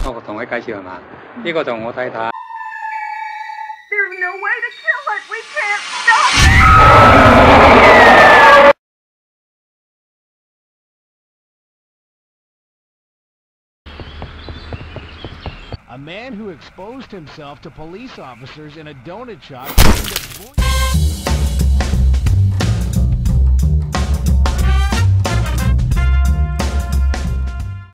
我同佢介紹係嘛？呢個就我太太。 There's no way to kill it. We can't stop it. A man who exposed himself to police officers in a donut shop claimed that